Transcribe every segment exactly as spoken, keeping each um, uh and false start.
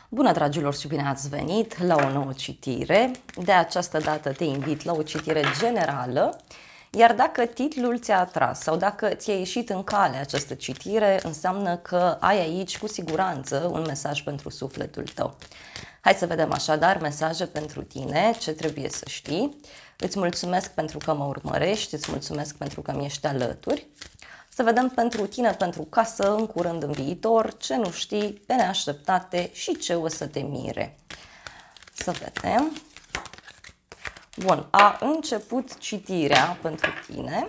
Bună, dragilor, și bine ați venit la o nouă citire. De această dată te invit la o citire generală, iar dacă titlul ți-a atras sau dacă ți-a ieșit în cale această citire, înseamnă că ai aici cu siguranță un mesaj pentru sufletul tău. Hai să vedem așadar mesaje pentru tine, ce trebuie să știi. Îți mulțumesc pentru că mă urmărești, îți mulțumesc pentru că mi ești alături. Să vedem pentru tine, pentru casă, în curând, în viitor, ce nu știi, pe neașteptate și ce o să te mire. Să vedem. Bun, a început citirea pentru tine.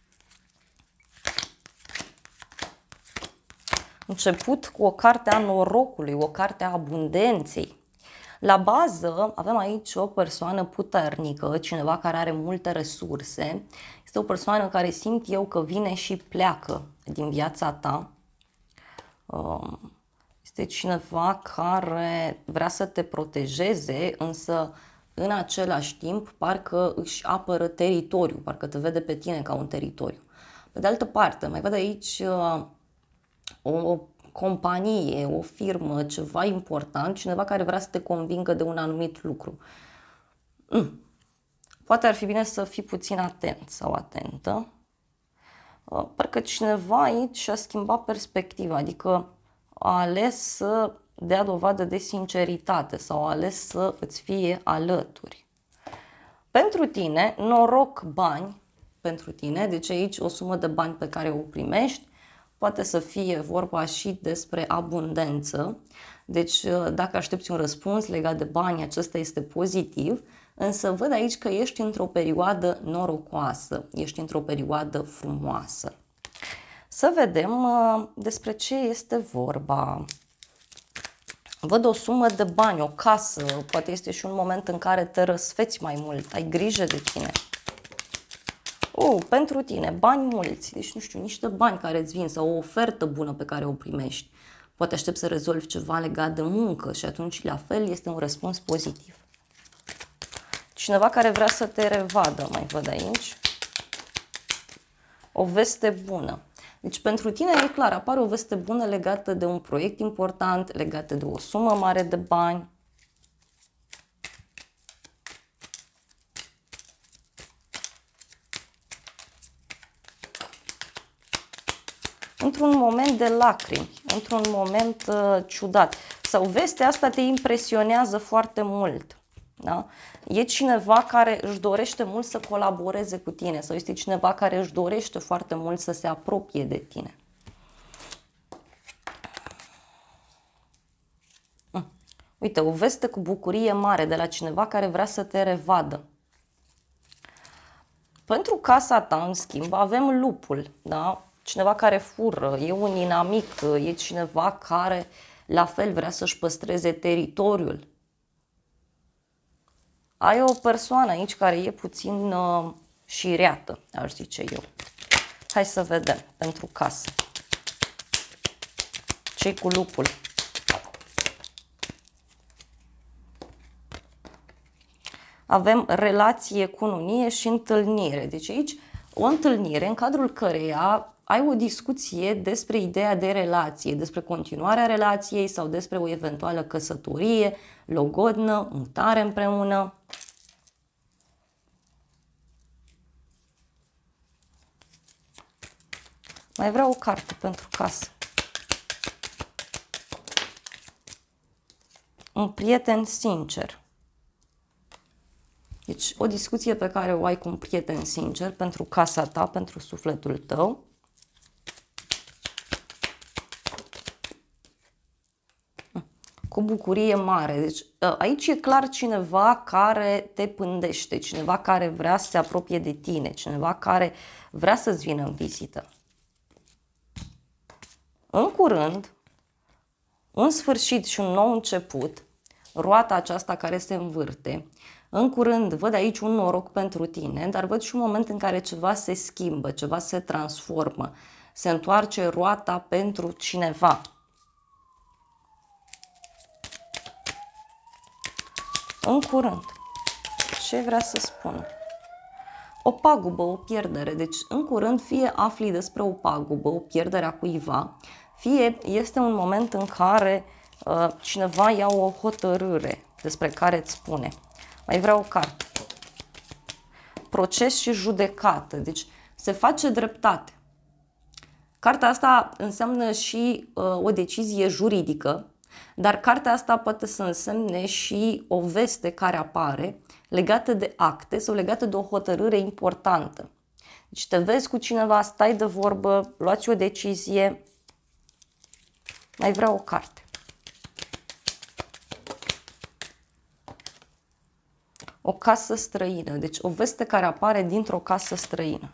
Început cu o carte a norocului, o carte a abundenței. La bază avem aici o persoană puternică, cineva care are multe resurse. Este o persoană care simt eu că vine și pleacă din viața ta. Este cineva care vrea să te protejeze, însă în același timp parcă își apără teritoriul, parcă te vede pe tine ca un teritoriu. Pe de altă parte, mai văd aici o companie, o firmă, ceva important, cineva care vrea să te convingă de un anumit lucru. Mm. Poate ar fi bine să fii puțin atent sau atentă. Parcă cineva aici și-a schimbat perspectiva, adică a ales să dea dovadă de sinceritate sau a ales să îți fie alături. Pentru tine, noroc, bani pentru tine, deci aici o sumă de bani pe care o primești. Poate să fie vorba și despre abundență, deci dacă aștepți un răspuns legat de bani, acesta este pozitiv, însă văd aici că ești într-o perioadă norocoasă, ești într-o perioadă frumoasă. Să vedem despre ce este vorba. Văd o sumă de bani, o casă, poate este și un moment în care te răsfeți mai mult, ai grijă de tine. Oh, pentru tine, bani mulți, deci nu știu, niște bani care îți vin sau o ofertă bună pe care o primești. Poate aștepți să rezolvi ceva legat de muncă și atunci la fel este un răspuns pozitiv. Cineva care vrea să te revadă, mai văd aici. O veste bună. Deci pentru tine e clar, apare o veste bună legată de un proiect important, legată de o sumă mare de bani. Într-un moment de lacrimi, într-un moment uh, ciudat. Sau vestea asta te impresionează foarte mult. Da? E cineva care își dorește mult să colaboreze cu tine sau este cineva care își dorește foarte mult să se apropie de tine. Hm. Uite, o veste cu bucurie mare de la cineva care vrea să te revadă. Pentru casa ta, în schimb, avem lupul, da? Cineva care fură, e un inamic, e cineva care la fel vrea să-și păstreze teritoriul. Ai o persoană aici care e puțin uh, șireată, aș zice eu. Hai să vedem pentru casă. Ce-i cu lupul? Avem relație, cununie și întâlnire. Deci aici o întâlnire în cadrul căreia ai o discuție despre ideea de relație, despre continuarea relației sau despre o eventuală căsătorie, logodnă, mutare împreună. Mai vreau o carte pentru casă. Un prieten sincer. Deci o discuție pe care o ai cu un prieten sincer pentru casa ta, pentru sufletul tău. Cu bucurie mare. Deci aici e clar cineva care te pândește, cineva care vrea să se apropie de tine, cineva care vrea să-ți vină în vizită. În curând, un sfârșit și un nou început, roata aceasta care se învârte. În curând văd aici un noroc pentru tine, dar văd și un moment în care ceva se schimbă, ceva se transformă, se întoarce roata pentru cineva. În curând. Ce vrea să spun? O pagubă, o pierdere. Deci, în curând, fie afli despre o pagubă, o pierdere a cuiva, fie este un moment în care Cineva ia o hotărâre despre care îți spune. Mai vreau o carte. Proces și judecată. Deci se face dreptate. Cartea asta înseamnă și uh, o decizie juridică, dar cartea asta poate să însemne și o veste care apare legată de acte sau legată de o hotărâre importantă. Deci te vezi cu cineva, stai de vorbă, luați o decizie. Mai vreau o carte. O casă străină, deci o veste care apare dintr-o casă străină.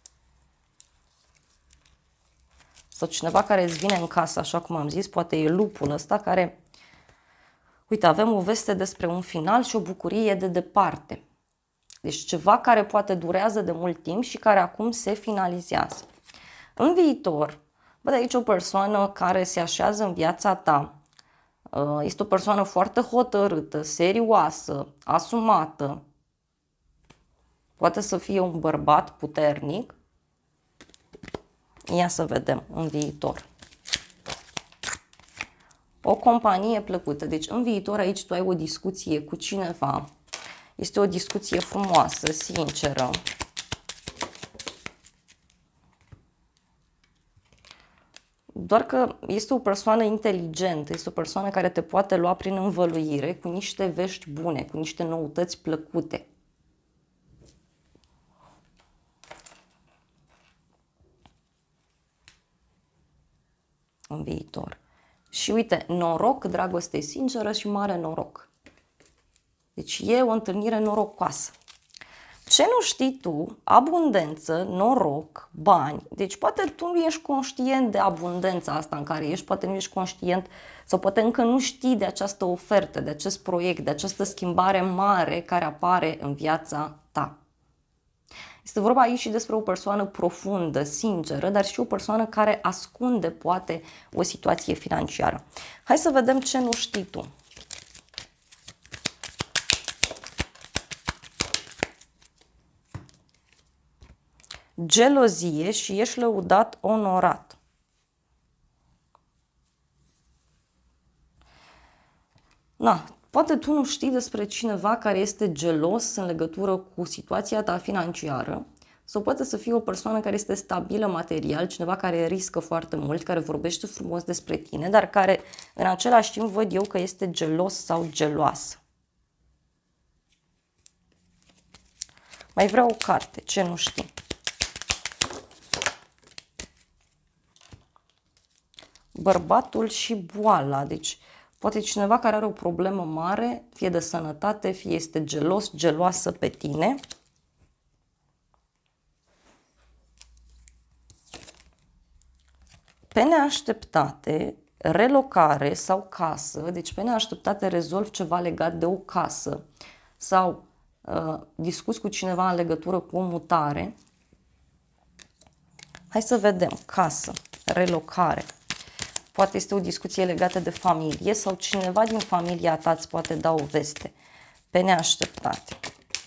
Sau cineva care îți vine în casă, așa cum am zis, poate e lupul ăsta care... Uite, avem o veste despre un final și o bucurie de departe. Deci ceva care poate durează de mult timp și care acum se finalizează. În viitor, văd aici o persoană care se așează în viața ta. Este o persoană foarte hotărâtă, serioasă, asumată. Poate să fie un bărbat puternic. Ia să vedem în viitor. O companie plăcută. Deci în viitor aici tu ai o discuție cu cineva. Este o discuție frumoasă, sinceră. Doar că este o persoană inteligentă, este o persoană care te poate lua prin învăluire cu niște vești bune, cu niște noutăți plăcute. În viitor. Și uite, noroc, dragoste sinceră și mare noroc. Deci e o întâlnire norocoasă. Ce nu știi tu? Abundență, noroc, bani. Deci poate tu nu ești conștient de abundența asta în care ești, poate nu ești conștient sau poate încă nu știi de această ofertă, de acest proiect, de această schimbare mare care apare în viața ta. Este vorba aici și despre o persoană profundă, sinceră, dar și o persoană care ascunde poate o situație financiară. Hai să vedem ce nu știi tu. Gelozie și ești lăudat, onorat. Na, poate tu nu știi despre cineva care este gelos în legătură cu situația ta financiară sau poate să fie o persoană care este stabilă material, cineva care riscă foarte mult, care vorbește frumos despre tine, dar care în același timp văd eu că este gelos sau geloasă. Mai vreau o carte, ce nu știi. Bărbatul și boala, deci poate cineva care are o problemă mare, fie de sănătate, fie este gelos, geloasă pe tine. Pe neașteptate, relocare sau casă, deci pe neașteptate rezolvi ceva legat de o casă sau uh, discuți cu cineva în legătură cu o mutare. Hai să vedem, casă, relocare. Poate este o discuție legată de familie sau cineva din familia ta îți poate da o veste pe neașteptate.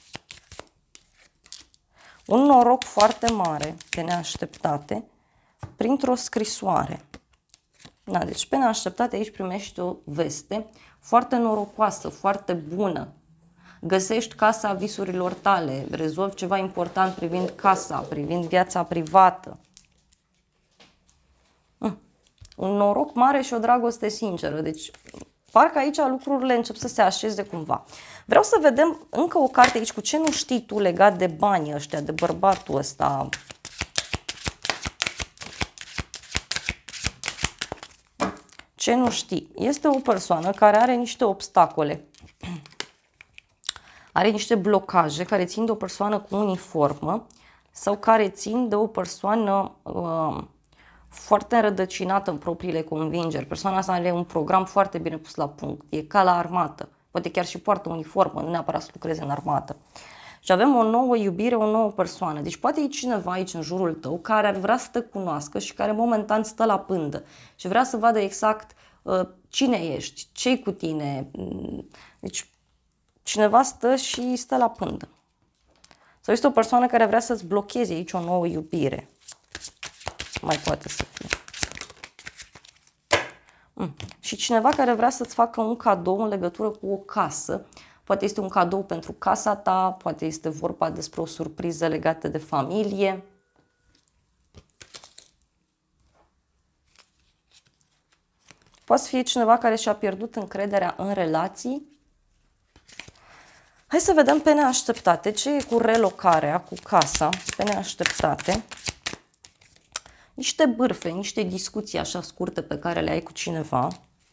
Un noroc foarte mare pe neașteptate printr-o scrisoare. Da, deci pe neașteptate aici primești o veste foarte norocoasă, foarte bună. Găsești casa visurilor tale, rezolvi ceva important privind casa, privind viața privată. Un noroc mare și o dragoste sinceră. Deci, parcă aici lucrurile încep să se așeze cumva. Vreau să vedem încă o carte aici cu ce nu știi tu legat de banii ăștia, de bărbatul ăsta. Ce nu știi? Este o persoană care are niște obstacole. Are niște blocaje care țin de o persoană cu uniformă sau care țin de o persoană... Uh, foarte înrădăcinată în propriile convingeri. Persoana asta are un program foarte bine pus la punct. E ca la armată. Poate chiar și poartă uniformă, nu neapărat să lucreze în armată. Și avem o nouă iubire, o nouă persoană. Deci poate e cineva aici în jurul tău care ar vrea să te cunoască și care momentan stă la pândă și vrea să vadă exact uh, cine ești, ce-i cu tine. Deci cineva stă și stă la pândă. Sau este o persoană care vrea să-ți blocheze aici o nouă iubire. Mai poate să fie. Mm. Și cineva care vrea să-ți facă un cadou în legătură cu o casă. Poate este un cadou pentru casa ta, poate este vorba despre o surpriză legată de familie. Poate să fie cineva care și-a pierdut încrederea în relații. Hai să vedem pe neașteptate. Ce e cu relocarea, cu casa, pe neașteptate? Niște bârfe, niște discuții așa scurte pe care le ai cu cineva.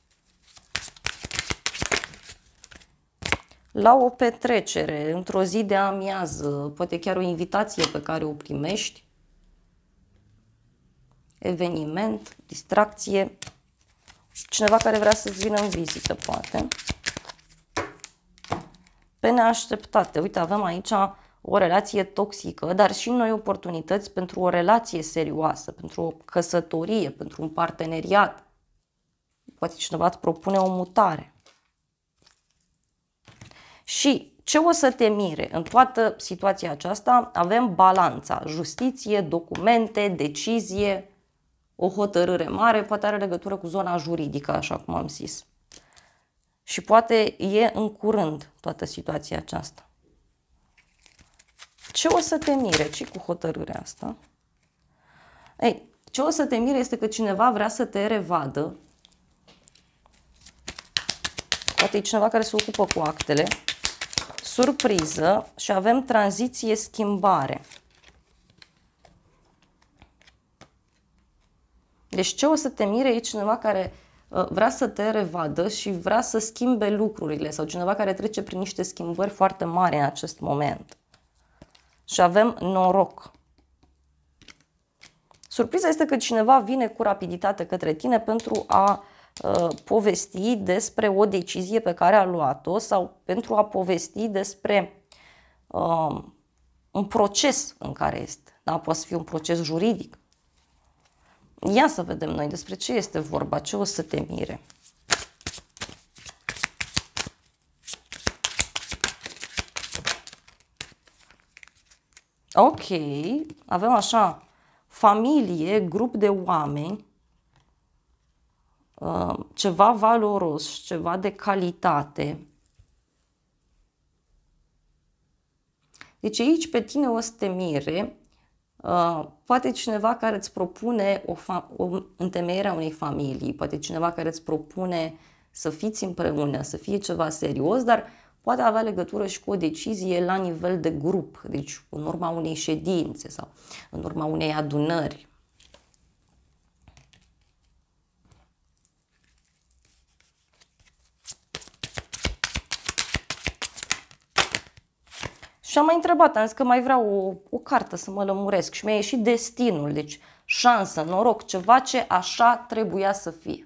La o petrecere, într-o zi de amiază, poate chiar o invitație pe care o primești. Eveniment, distracție. Cineva care vrea să-ți vină în vizită, poate. Pe neașteptate. Uite, avem aici o relație toxică, dar și noi oportunități pentru o relație serioasă, pentru o căsătorie, pentru un parteneriat. Poate cineva îți propune o mutare. Și ce o să te mire? În toată situația aceasta avem balanța, justiție, documente, decizie, o hotărâre mare, poate are legătură cu zona juridică, așa cum am zis. Și poate e în curând toată situația aceasta. Ce o să te mire? Ce cu hotărârea asta? Ei, ce o să te mire este că cineva vrea să te revadă. Poate e cineva care se ocupă cu actele. Surpriză și avem tranziție, schimbare. Deci ce o să te mire e cineva care uh, vrea să te revadă și vrea să schimbe lucrurile sau cineva care trece prin niște schimbări foarte mari în acest moment. Și avem noroc. Surpriza este că cineva vine cu rapiditate către tine pentru a uh, povesti despre o decizie pe care a luat-o sau pentru a povesti despre uh, un proces în care este. Da? Poate să fie un proces juridic. Ia să vedem noi despre ce este vorba, ce o să te mire. Ok, avem așa, familie, grup de oameni, ceva valoros, ceva de calitate. Deci aici pe tine o să te mire, poate cineva care îți propune o, o întemeiere a unei familii, poate cineva care îți propune să fiți împreună, să fie ceva serios, dar poate avea legătură și cu o decizie la nivel de grup, deci în urma unei ședințe sau în urma unei adunări. Și am mai întrebat, am zis că mai vreau o, o cartă să mă lămuresc și mi-a ieșit destinul, deci șansă, noroc, ceva ce așa trebuia să fie.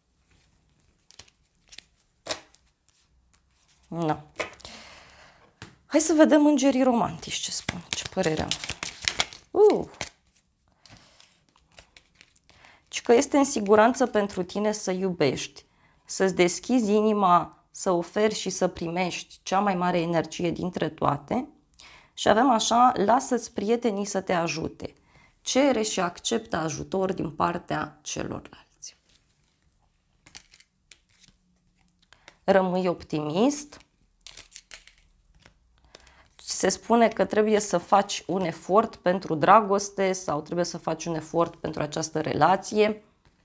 No. Hai să vedem îngerii romantici ce spun, ce părere am. Uh. Și că este în siguranță pentru tine să iubești, să-ți deschizi inima, să oferi și să primești cea mai mare energie dintre toate. Și avem așa, lasă-ți prietenii să te ajute. Cere și acceptă ajutor din partea celorlalți. Rămâi optimist. Se spune că trebuie să faci un efort pentru dragoste sau trebuie să faci un efort pentru această relație.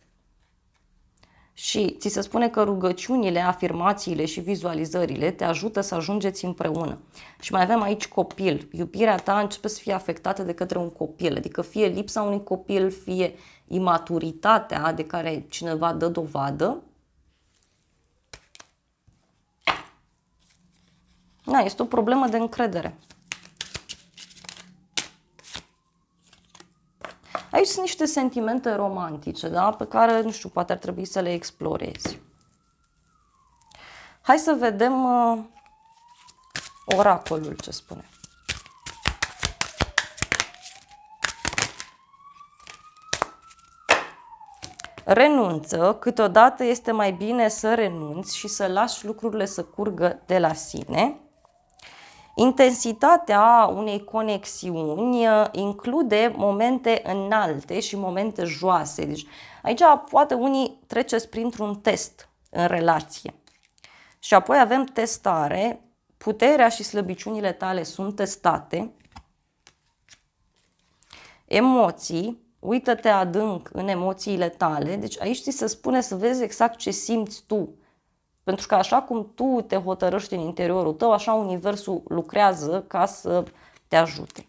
Și ți se spune că rugăciunile, afirmațiile și vizualizările te ajută să ajungeți împreună. Și mai avem aici copil. Iubirea ta începe să fie afectată de către un copil. Adică fie lipsa unui copil, fie imaturitatea de care cineva dă dovadă. Da, este o problemă de încredere. Aici sunt niște sentimente romantice, da? Pe care, nu știu, poate ar trebui să le explorezi. Hai să vedem uh, oracolul ce spune. Renunță, câteodată este mai bine să renunți și să lași lucrurile să curgă de la sine. Intensitatea unei conexiuni include momente înalte și momente joase. Deci aici poate unii treceți printr-un test în relație. Și apoi avem testare, puterea și slăbiciunile tale sunt testate, emoții, uită-te adânc în emoțiile tale, deci aici ți se spune să vezi exact ce simți tu. Pentru că așa cum tu te hotărăști în interiorul tău, așa universul lucrează ca să te ajute.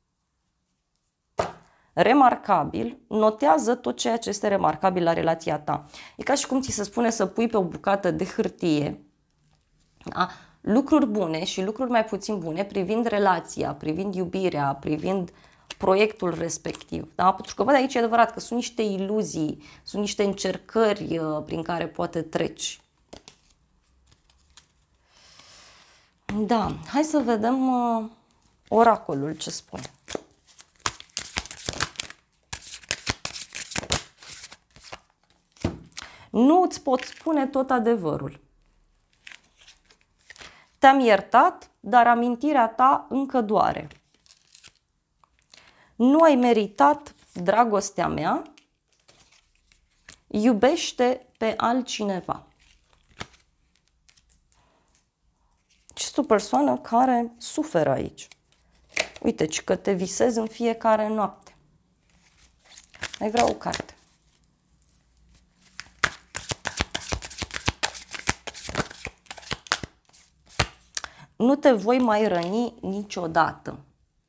Remarcabil, notează tot ceea ce este remarcabil la relația ta. E ca și cum ți se spune să pui pe o bucată de hârtie, da, lucruri bune și lucruri mai puțin bune privind relația, privind iubirea, privind proiectul respectiv. Da? Pentru că văd aici e adevărat că sunt niște iluzii, sunt niște încercări uh, prin care poate treci. Da, hai să vedem uh, oracolul ce spune. Nu îți pot spune tot adevărul. Te-am iertat, dar amintirea ta încă doare. Nu ai meritat dragostea mea, iubește pe altcineva. Este o persoană care suferă aici. Uite, ci că te visezi în fiecare noapte. Mai vreau o carte. Nu te voi mai răni niciodată.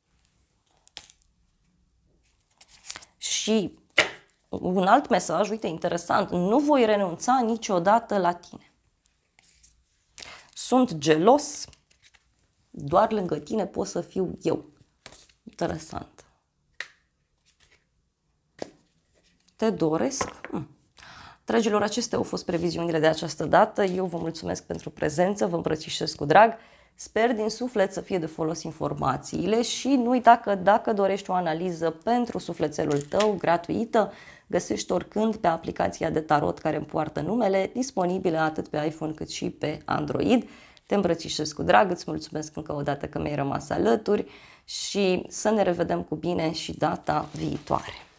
Și un alt mesaj, uite, interesant, nu voi renunța niciodată la tine. Sunt gelos, doar lângă tine pot să fiu eu. Interesant. Te doresc? Hm. Dragilor, acestea au fost previziunile de această dată. Eu vă mulțumesc pentru prezență, vă îmbrățișez cu drag. Sper din suflet să fie de folos informațiile și nu uita că dacă dorești o analiză pentru sufletelul tău gratuită, găsești oricând pe aplicația de tarot care îmi poartă numele, disponibilă atât pe iPhone cât și pe Android. Te îmbrățișez cu drag, îți mulțumesc încă o dată că mi-ai rămas alături și să ne revedem cu bine și data viitoare.